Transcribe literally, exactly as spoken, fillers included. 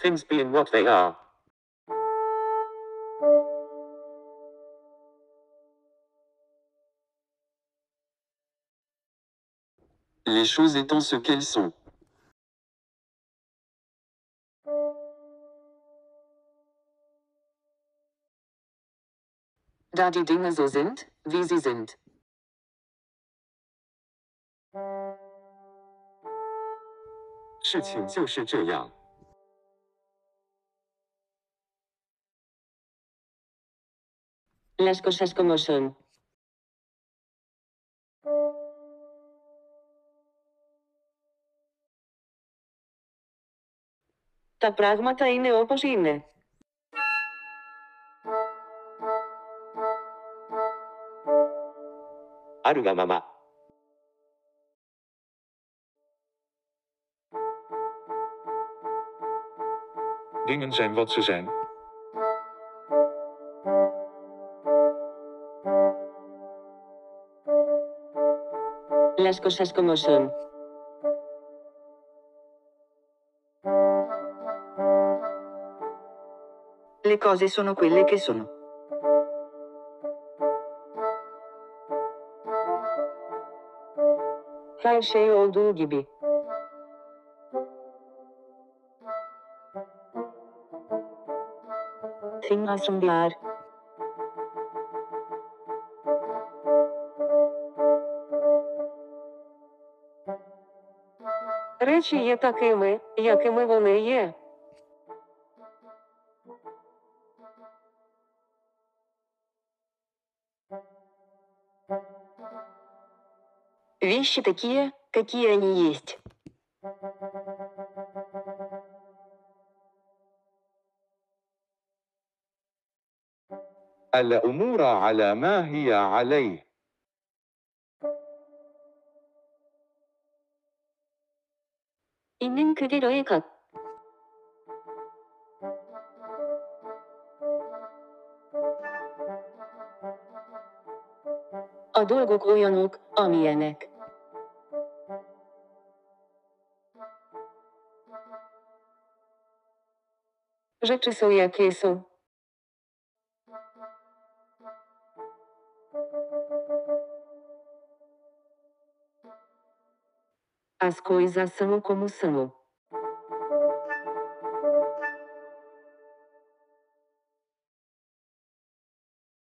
things being what they are. Les choses étant ce qu'elles sont. Da die Dinge so sind, wie sie sind. 事情就是这样。 Las cosas como son. Τα πράγματα είναι όπως είναι. あるがまま。Dingen zijn wat ze zijn. Las cosas como son. Le cose sono quelle che sono. Her şey olduğu gibi. Thing as they are. Речі є такими, якими вони є. Вещи такие, какие они есть. الأمور على ما هي عليه. 있는 그대로의 것. A dolgok olyanok, amilyenek. Rzeczy są jakie są. As coisas são como são.